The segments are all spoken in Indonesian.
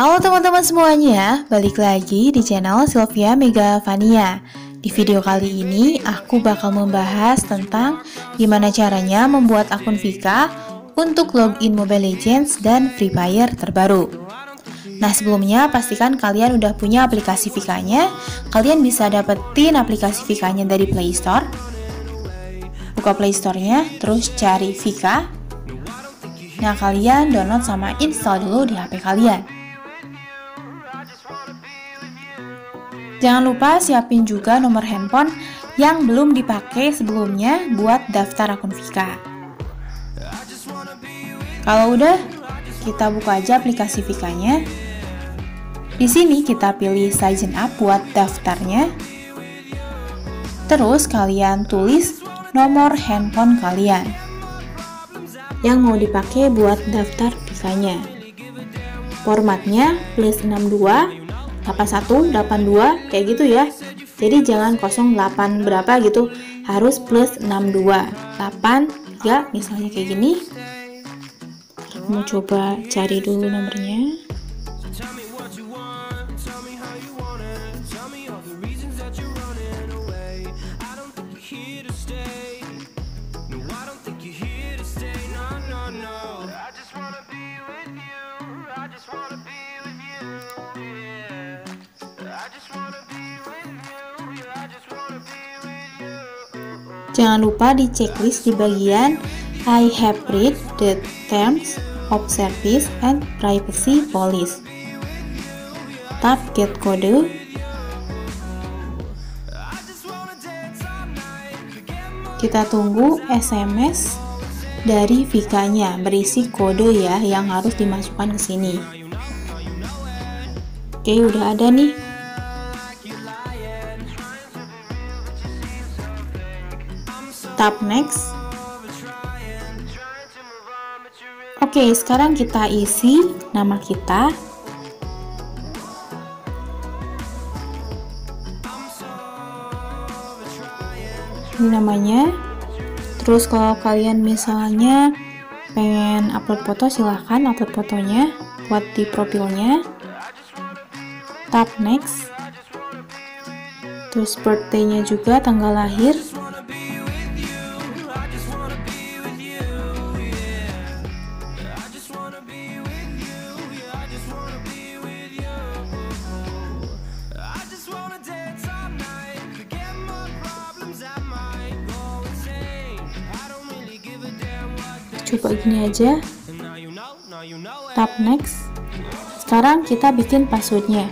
Halo teman-teman semuanya, balik lagi di channel Sylvia Megavania. Di video kali ini aku bakal membahas tentang gimana caranya membuat akun Vika untuk login Mobile Legends dan Free Fire terbaru. Nah, sebelumnya pastikan kalian udah punya aplikasi Vika-nya. Kalian bisa dapetin aplikasi Vika-nya dari Play Store. Buka Play Store-nya, terus cari Vika. Nah, kalian download sama install dulu di HP kalian. Jangan lupa siapin juga nomor handphone yang belum dipakai sebelumnya buat daftar akun Vika. Kalau udah, kita buka aja aplikasi Vika-nya. Di sini kita pilih sign up buat daftarnya. Terus kalian tulis nomor handphone kalian yang mau dipakai buat daftar Vika-nya. Formatnya +62 8182 kayak gitu ya. Jadi jangan 08 berapa gitu, harus +62 83 misalnya kayak gini. Aku mau coba cari dulu nomornya. Jangan lupa di checklist di bagian I have read the terms of service and privacy policy. Tap get code. Kita tunggu SMS dari Vika-nya berisi kode ya yang harus dimasukkan ke sini. Oke, udah ada nih. Tap next. Oke, sekarang kita isi nama kita. Ini namanya. Terus kalau kalian misalnya pengen upload foto, silahkan upload fotonya buat di profilnya. Tap next. Terus birthday-nya juga, tanggal lahir. Coba gini aja. Tap next. Sekarang kita bikin passwordnya.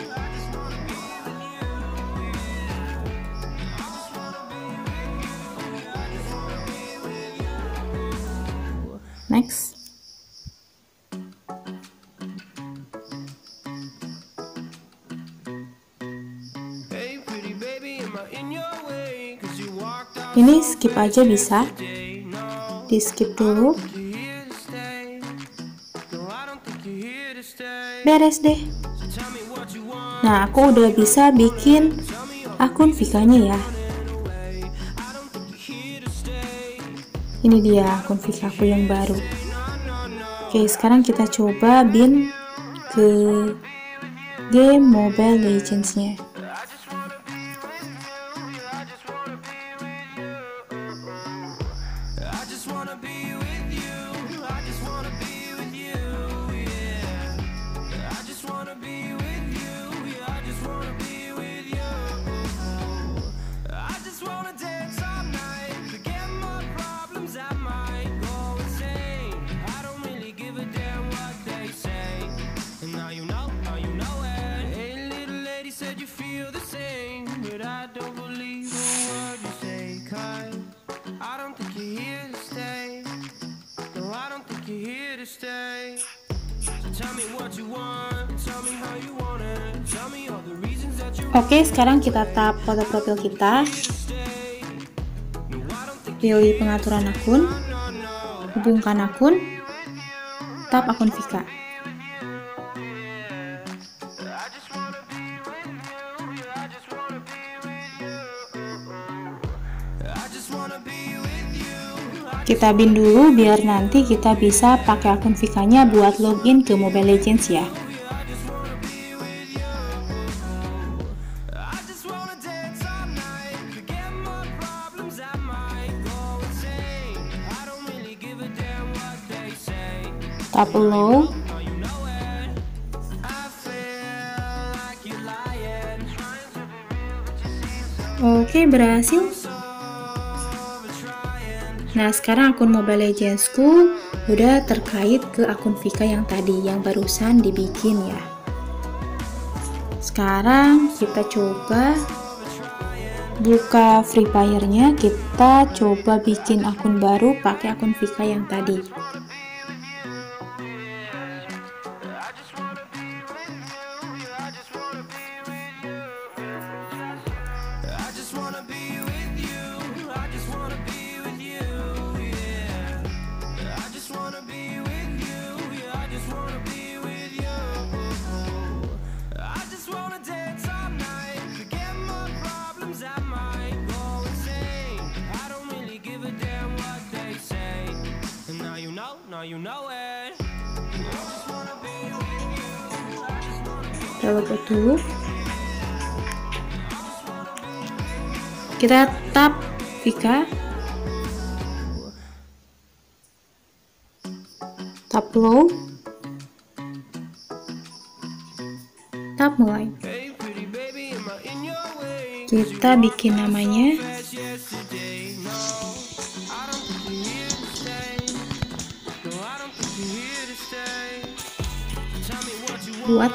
Next. Ini skip aja bisa. Di skip dulu. Beres deh. Nah, aku udah bisa bikin akun Vika-nya ya. Ini dia akun Vika aku yang baru. Oke, sekarang kita coba bin ke game Mobile Legends-nya. Oke, sekarang kita tap foto profil kita, pilih pengaturan akun, hubungkan akun, tap akun Vika. Kita bin dulu biar nanti kita bisa pakai akun Vika-nya buat login ke Mobile Legends ya. tap allow. Oke, berhasil. Nah, sekarang akun Mobile Legendsku udah terkait ke akun Vika yang tadi, yang barusan dibikin ya. Sekarang kita coba buka Free Fire-nya, kita coba bikin akun baru pakai akun Vika yang tadi. Kita buka tuh. Kita tap Vika, tap low, tap mulai. Kita bikin namanya buat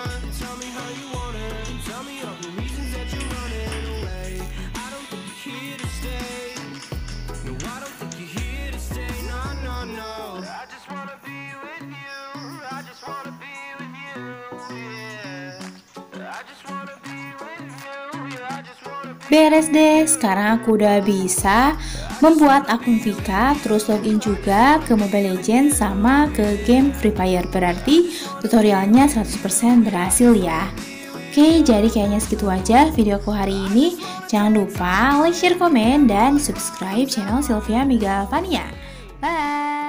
beres deh. Sekarang aku udah bisa membuat akun Vika, terus login juga ke Mobile Legends sama ke game Free Fire. Berarti tutorialnya 100% berhasil ya. Oke, jadi kayaknya segitu aja videoku hari ini. Jangan lupa like, share, komen, dan subscribe channel Sylvia Mega Fania. Bye!